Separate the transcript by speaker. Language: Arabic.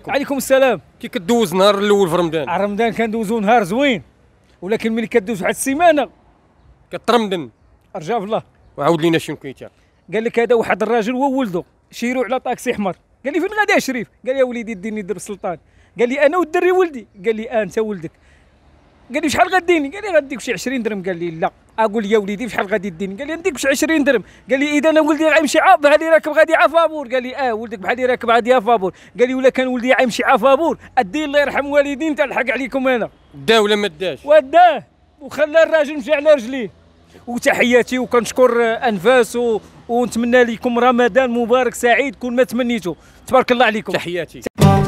Speaker 1: عليكم.
Speaker 2: عليكم السلام.
Speaker 1: كي كدوز نهار الاول في رمضان؟
Speaker 2: رمضان كندوزو نهار زوين، ولكن ملي كدوز واحد السيمانه
Speaker 1: كترمدن.
Speaker 2: ارجع في الله.
Speaker 1: وعاود لينا شنو كيتير.
Speaker 2: قال لك هذا واحد الراجل وولده شيروا على طاكسي حمر. قال لي فين غادي يا شريف؟ قال لي يا وليدي ديني درب السلطان. قال لي انا والدري ولدي. قال لي انت ولدك. قال لي شحال غديني؟ قال لي غاديك شي 20 درهم. قال لي لا. اقول يا وليدي شحال غادي ديني؟ قال لي نديك شي 20 درهم. قال لي اذا انا ولدي غيمشي بحالي راكب غادي عفابور. قال لي ولدك بحالي راكب غادي عفابور. قال لي ولا كان ولدي غيمشي عفابور الدين الله يرحم والدين تلحق عليكم انا.
Speaker 1: دا ولا ما داش؟
Speaker 2: وداه وخلى الراجل مشى على رجليه. وتحياتي وكنشكر انفاس ونتمنى لكم رمضان مبارك سعيد كل ما تمنيتوا. تبارك الله عليكم.
Speaker 1: تحياتي.